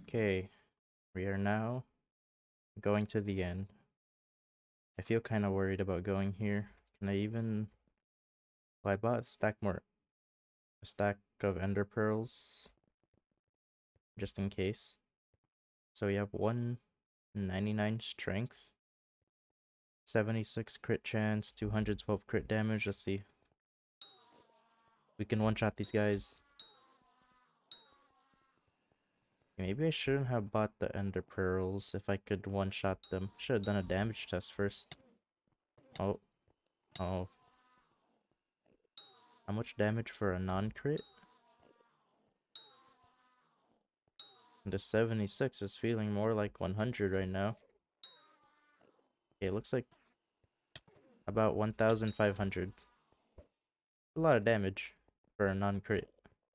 Okay, we are now going to the end. I feel kind of worried about going here. Can I even... Well, I bought a stack of ender pearls, just in case. So we have 199 strength, 76 crit chance, 212 crit damage. Let's see. We can one-shot these guys. Maybe I shouldn't have bought the ender pearls if I could one-shot them. Should have done a damage test first. Oh. Oh. How much damage for a non-crit? The 76 is feeling more like 100 right now. Okay, it looks like about 1,500. A lot of damage for a non-crit.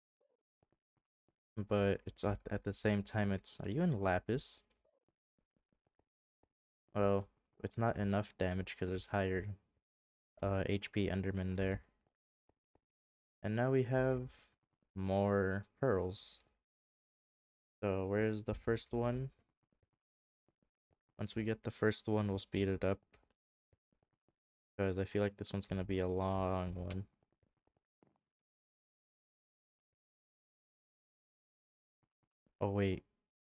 But it's at the same time, it's... Are you in Lapis? Well, it's not enough damage because there's higher HP Enderman there. And now we have more pearls. So where's the first one? Once we get the first one, we'll speed it up. Because I feel like this one's gonna be a long one. Oh wait.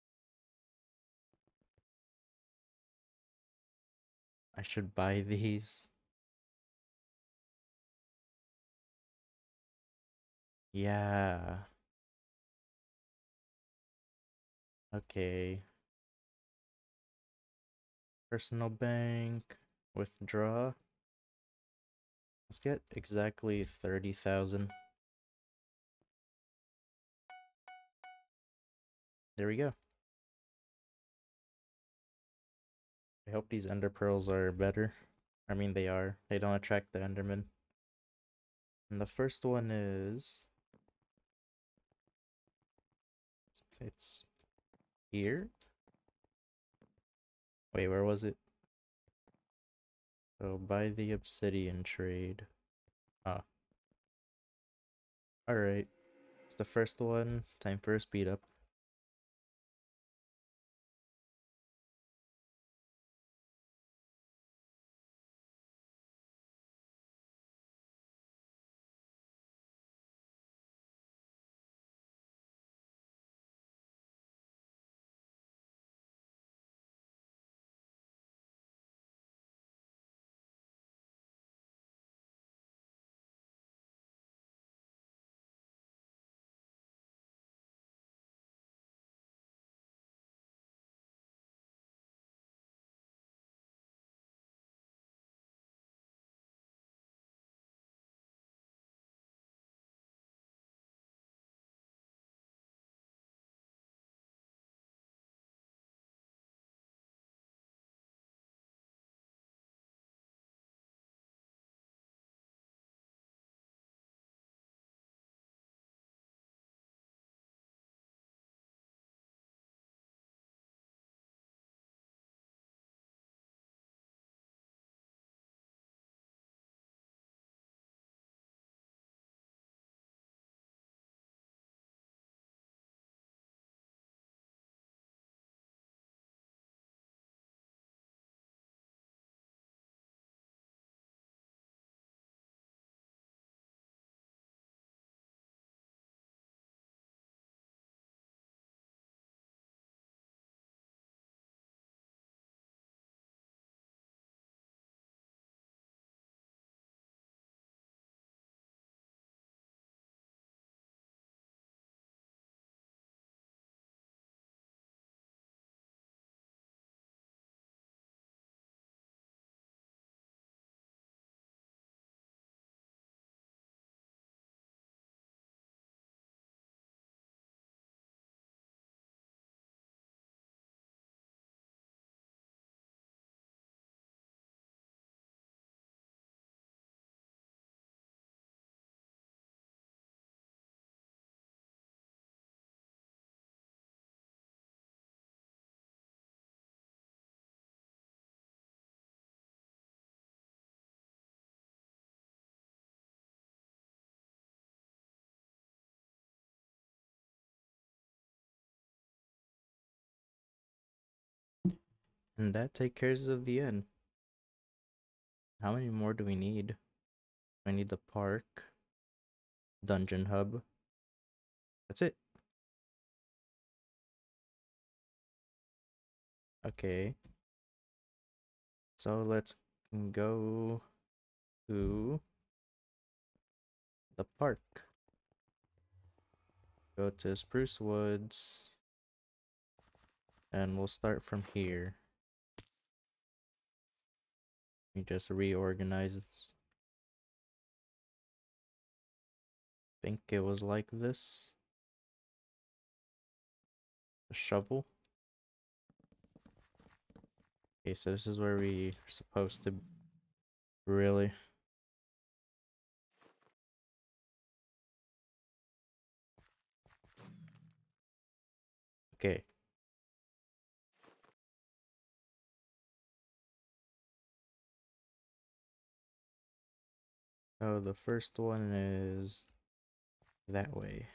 I should buy these. Yeah. Okay. Personal bank. Withdraw. Let's get exactly 30,000. There we go. I hope these ender pearls are better. I mean, they are. They don't attract the enderman. And the first one is... It's here? Wait, where was it? So, buy the obsidian trade. Ah. Alright. It's the first one. Time for a speed up. And that takes care of the end. How many more do we need? I need the park, dungeon hub. That's it. Okay. So let's go to the park. Go to Spruce Woods. And we'll start from here. We just reorganize. Think it was like this. A shovel. Okay, so this is where we are supposed to really. Okay. So the first one is that way.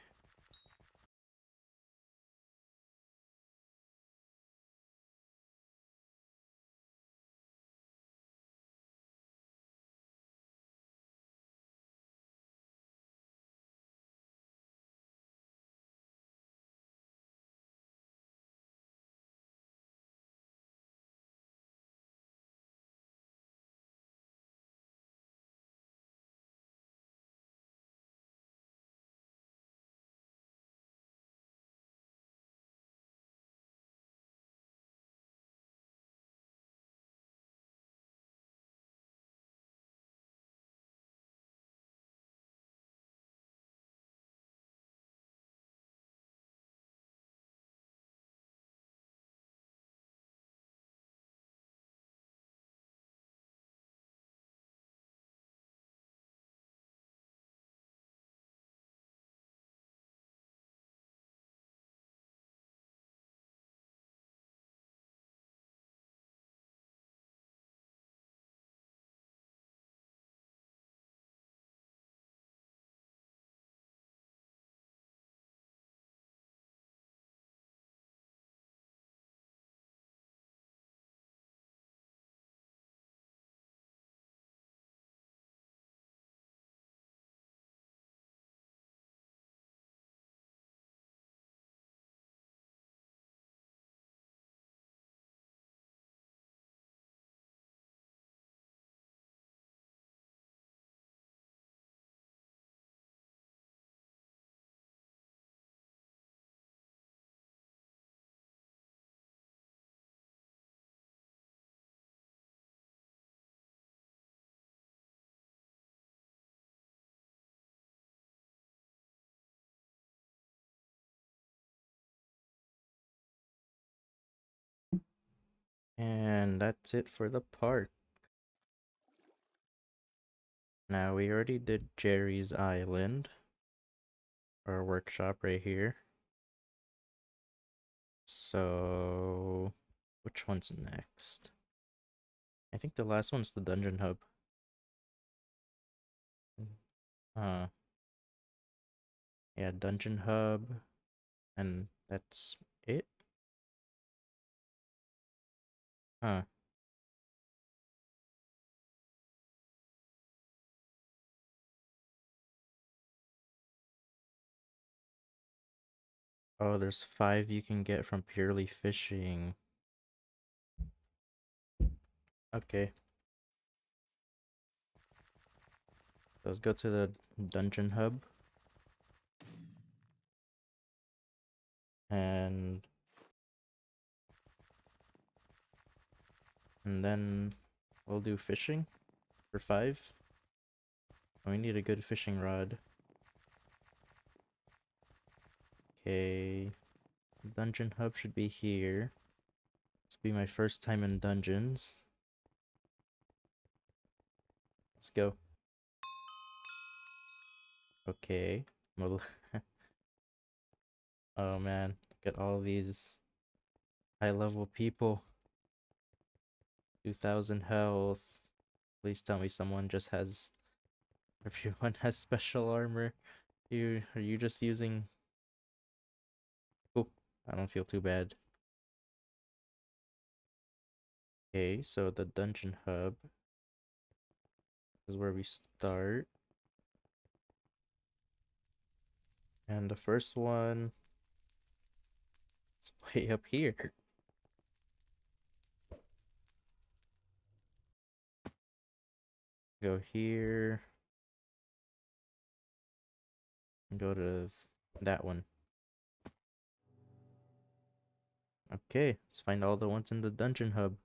And that's it for the park. Now we already did Jerry's Island, our workshop right here. So which one's next? I think the last one's the dungeon hub. Uh yeah, dungeon hub, and that's it. Huh. Oh, there's 5 you can get from purely fishing. Okay. Let's go to the dungeon hub. And then we'll do fishing for 5. We need a good fishing rod. Okay. Dungeon hub should be here. This will be my first time in dungeons. Let's go. Okay. Well, oh man, look at all these high level people. 2,000 health. Please tell me someone just has. Everyone has special armor. Are you just using? Oh, I don't feel too bad. Okay, so the dungeon hub is where we start. And the first one is way up here. Go here. And go to that one. Okay, let's find all the ones in the dungeon hub.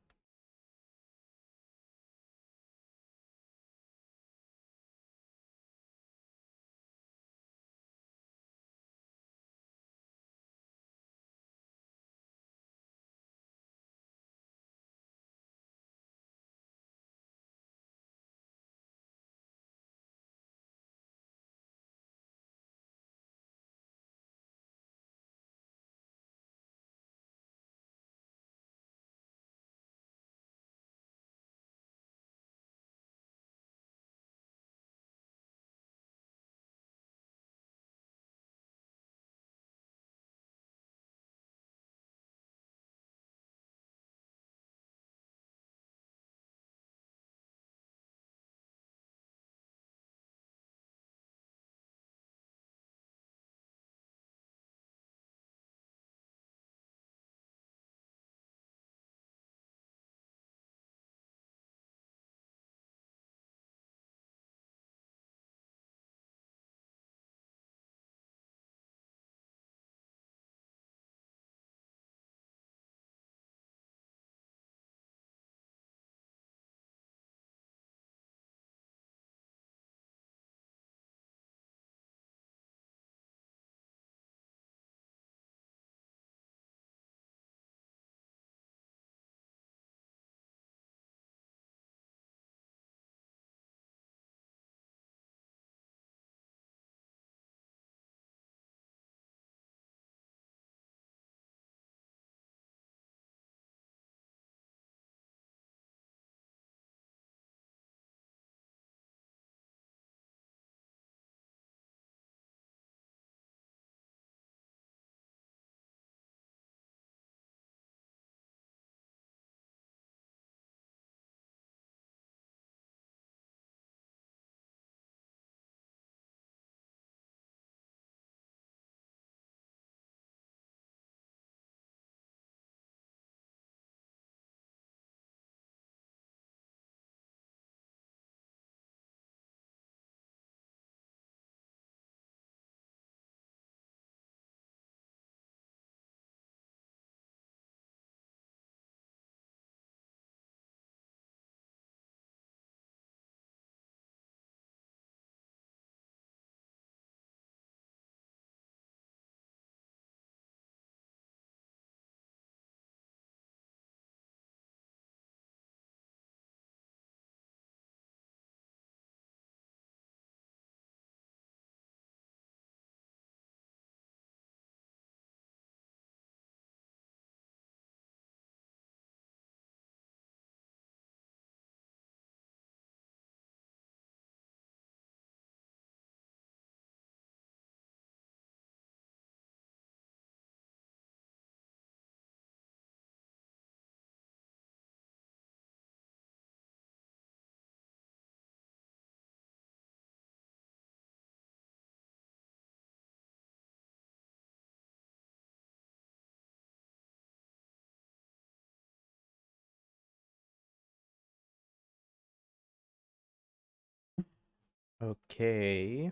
Okay.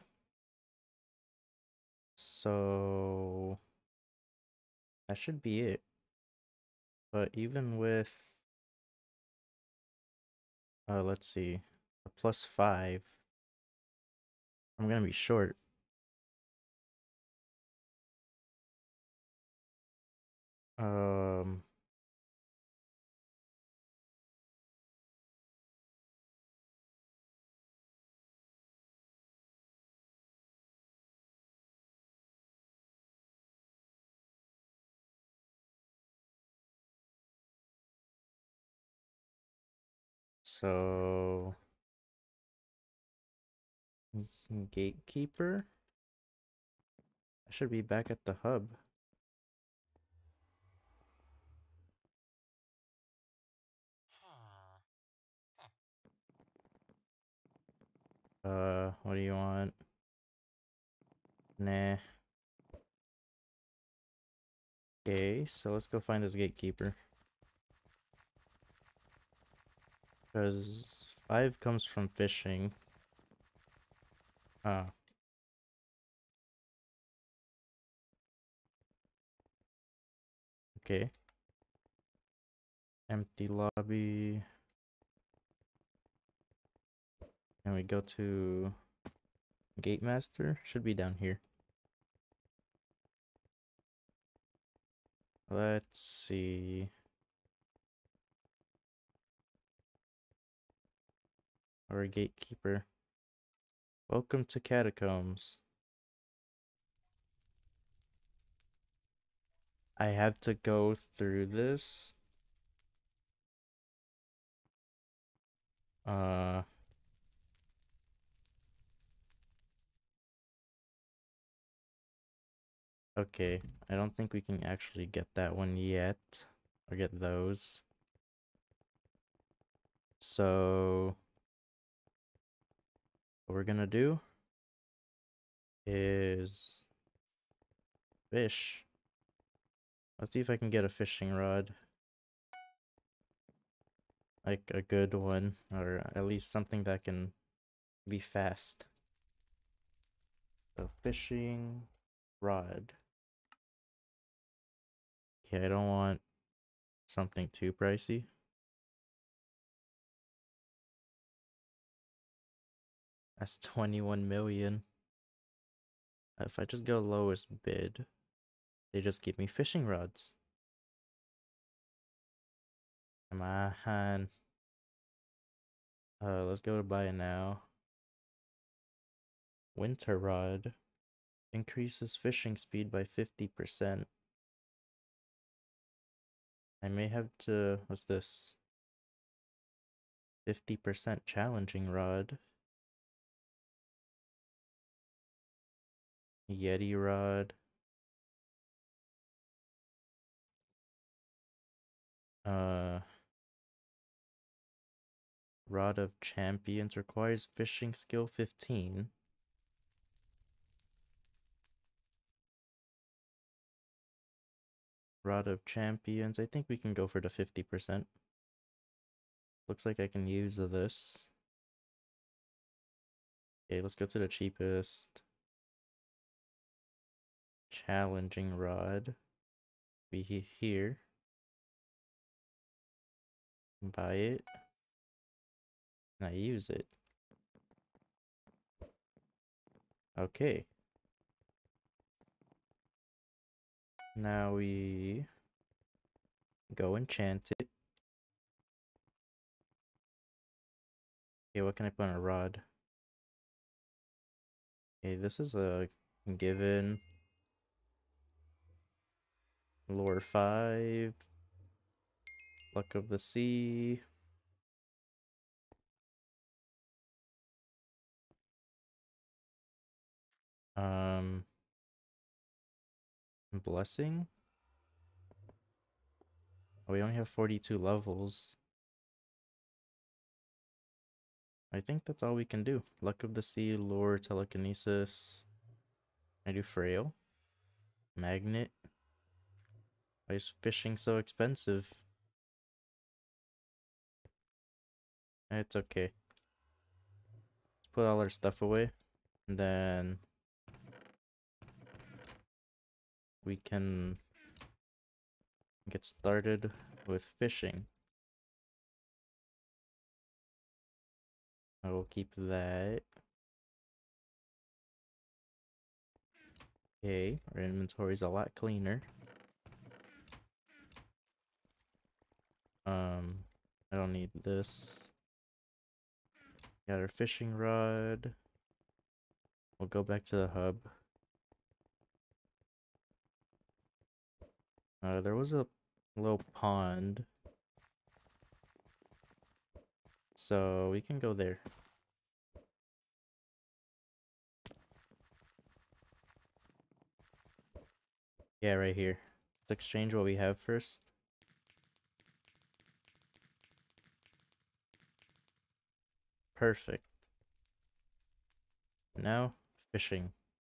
So that should be it. But even with let's see, a +5, I'm gonna be short. Um so gatekeeper, I should be back at the hub. What do you want? Nah. Okay, so let's go find this gatekeeper. Because 5 comes from fishing. Ah. Okay. Empty lobby. And we go to Gate Master. Should be down here. Let's see. Our gatekeeper. Welcome to Catacombs. I have to go through this. Okay. I don't think we can actually get that one yet. Or get those. So what we're gonna do is fish. Let's see if I can get a fishing rod. Like a good one, or at least something that can be fast. So fishing rod. Okay, I don't want something too pricey. That's 21 million. If I just go lowest bid, they just give me fishing rods. Come on. Let's go to buy it now. Winter rod increases fishing speed by 50%. I may have to, what's this? 50% challenging rod. Yeti rod. Rod of Champions requires fishing skill 15. Rod of Champions. I think we can go for the 50%. Looks like I can use this. Okay, let's go to the cheapest. Challenging rod. Be here. Buy it. And I use it. Okay. Now we go enchant it. Okay, what can I put on a rod? Okay, this is a given. Lure 5. Luck of the Sea. Blessing? Oh, we only have 42 levels. I think that's all we can do. Luck of the Sea, Lure, Telekinesis. I do Frail. Magnet. Why is fishing so expensive? It's okay. Let's put all our stuff away. And then we can get started with fishing. I will keep that. Okay, our inventory is a lot cleaner. I don't need this. Got our fishing rod. We'll go back to the hub. There was a little pond. So we can go there. Yeah, right here. Let's exchange what we have first. Perfect. now, fishing.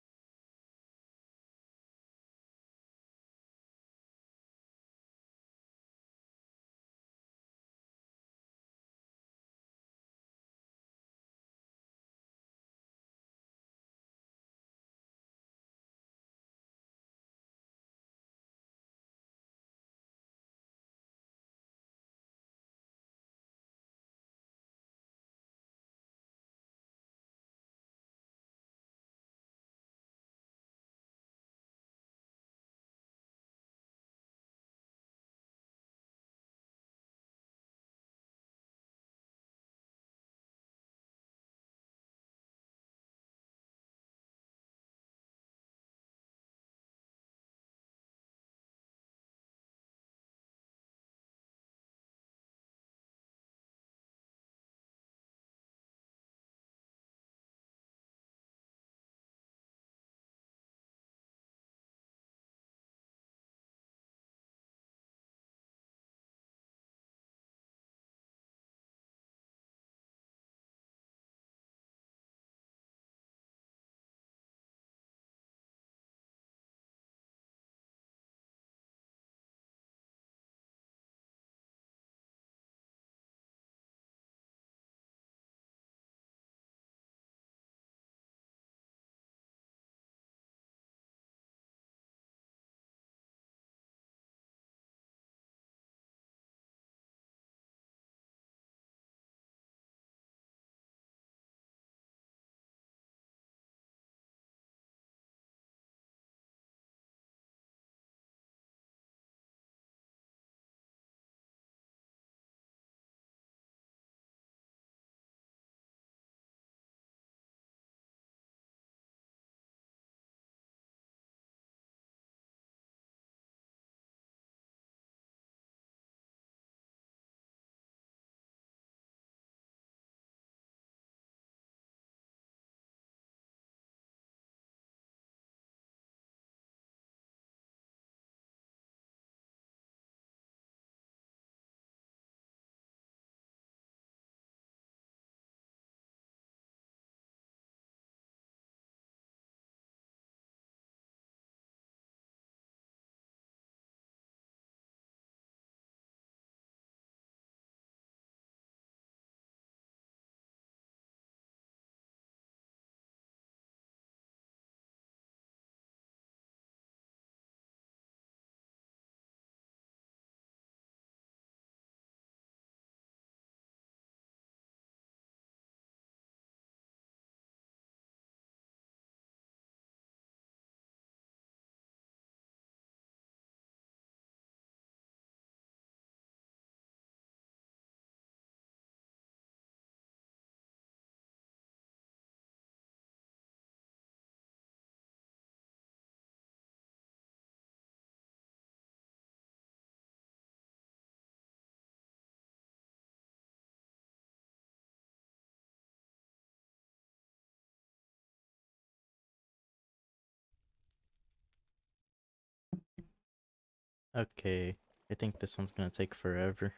Okay, I think this one's gonna take forever.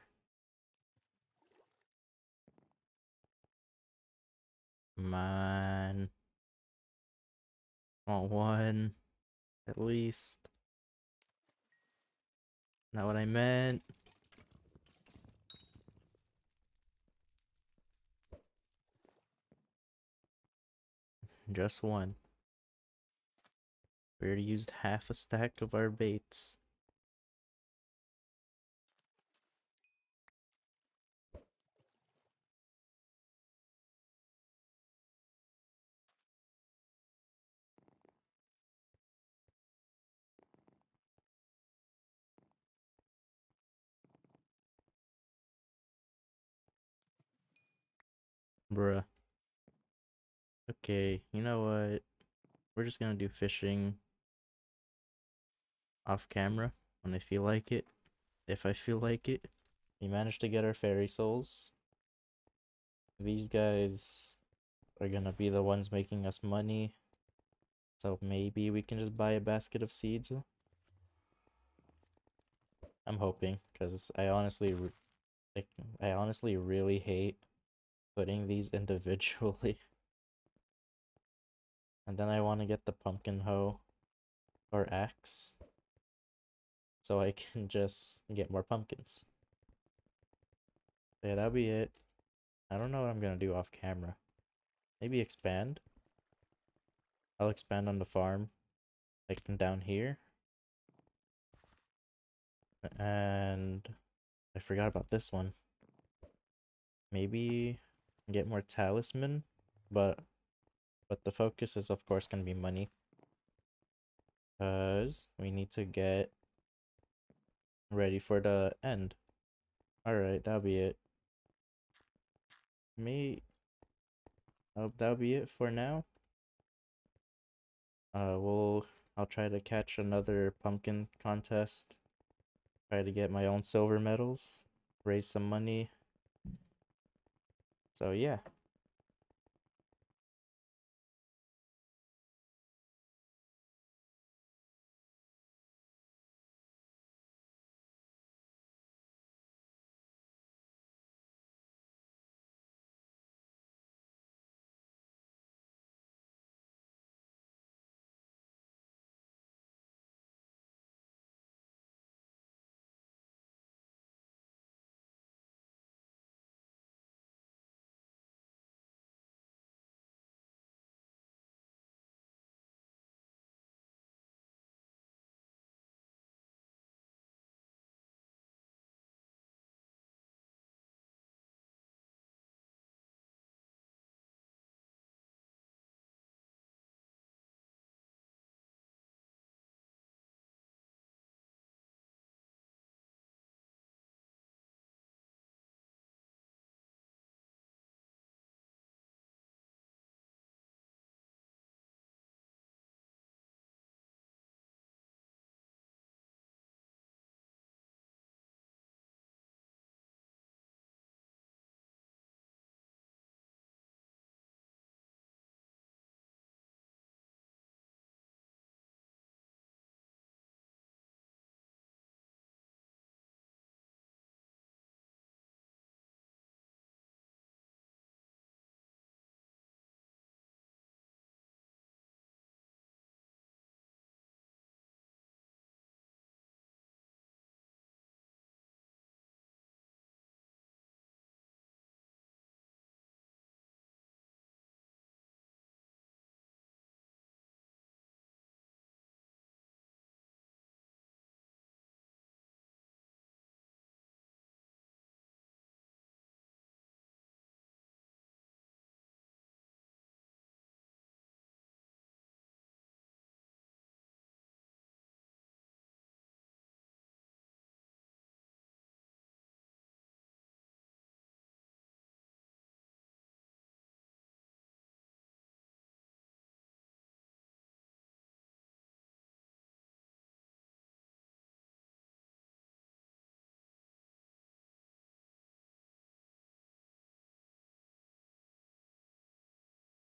Man. Want one, at least. Not what I meant. Just one. We already used half a stack of our baits. Bruh. Okay, you know what? We're just gonna do fishing off camera when I feel like it. If I feel like it. We managed to get our fairy souls. These guys are gonna be the ones making us money. So maybe we can just buy a basket of seeds. I'm hoping, because I honestly really hate putting these individually. And then I want to get the pumpkin hoe or axe so I can just get more pumpkins. Yeah, that'll be it. I don't know what I'm gonna do off camera. Maybe expand. I'll expand on the farm, like down here. And I forgot about this one. Maybe get more talisman, but the focus is of course gonna be money. Cause we need to get ready for the end. Alright, that'll be it. That'll be it for now. I'll try to catch another pumpkin contest. Try to get my own silver medals. Raise some money. So yeah.